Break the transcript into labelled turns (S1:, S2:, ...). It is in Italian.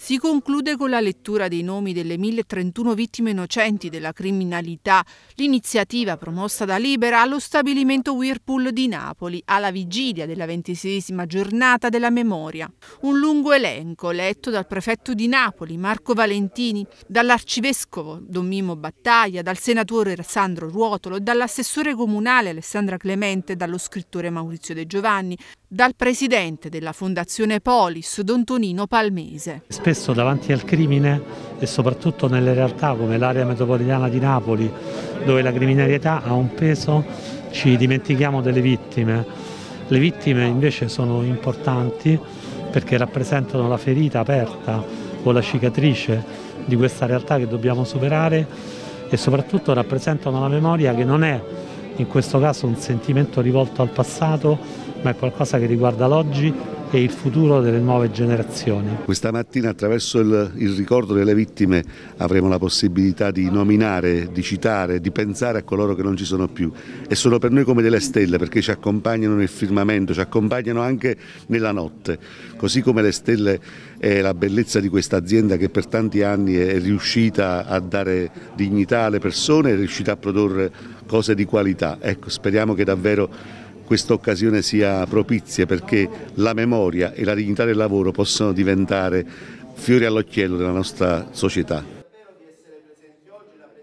S1: Si conclude con la lettura dei nomi delle 1031 vittime innocenti della criminalità, l'iniziativa promossa da Libera allo stabilimento Whirlpool di Napoli, alla vigilia della 26esima giornata della memoria. Un lungo elenco letto dal prefetto di Napoli, Marco Valentini, dall'arcivescovo Don Mimmo Battaglia, dal senatore Sandro Ruotolo, dall'assessore comunale Alessandra Clemente, dallo scrittore Maurizio De Giovanni, dal presidente della Fondazione Polis, Don Tonino Palmese.
S2: Spesso davanti al crimine e soprattutto nelle realtà come l'area metropolitana di Napoli, dove la criminalità ha un peso, ci dimentichiamo delle vittime. Le vittime invece sono importanti perché rappresentano la ferita aperta o la cicatrice di questa realtà che dobbiamo superare e soprattutto rappresentano la memoria che non è in questo caso un sentimento rivolto al passato, ma è qualcosa che riguarda l'oggi e il futuro delle nuove generazioni.
S3: Questa mattina attraverso il ricordo delle vittime avremo la possibilità di nominare, di citare, di pensare a coloro che non ci sono più e sono per noi come delle stelle perché ci accompagnano nel firmamento, ci accompagnano anche nella notte, così come le stelle è la bellezza di questa azienda che per tanti anni è riuscita a dare dignità alle persone, è riuscita a produrre cose di qualità. Ecco, speriamo che davvero questa occasione sia propizia perché la memoria e la dignità del lavoro possano diventare fiori all'occhiello della nostra società.